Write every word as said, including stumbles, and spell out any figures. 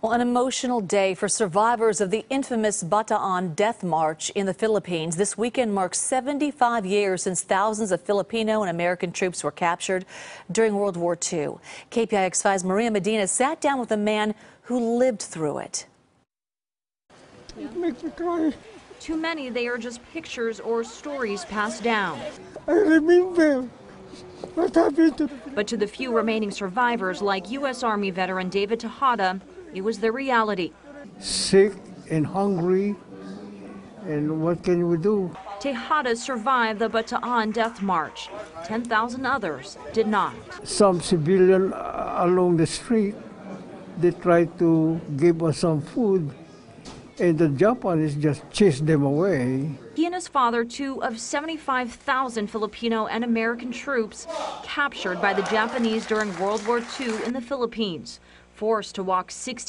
Well, an emotional day for survivors of the infamous Bataan death march in the Philippines. This weekend marks seventy-five years since thousands of Filipino and American troops were captured during World War Two. K P I X five's Maria Medina sat down with a man who lived through it. It makes me cry. Too many, they are just pictures or stories passed down. I remember what happened to But to the few remaining survivors, like U S Army veteran David Tejada, it was the reality. sick and hungry, and what can we do? Tejada survived the Bataan death march. ten thousand others did not. Some civilian uh, along the street, they tried to give us some food, and the Japanese just chased them away. He and his father, two of seventy-five thousand Filipino and American troops captured by the Japanese during World War Two in the Philippines, forced to walk sixty